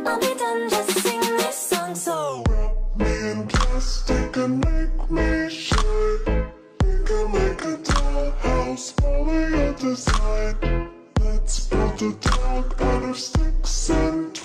I'll be done, just sing this song. So wrap me in plastic and make me shine. We can make a dollhouse, follow your design. Let's build a dog out of sticks and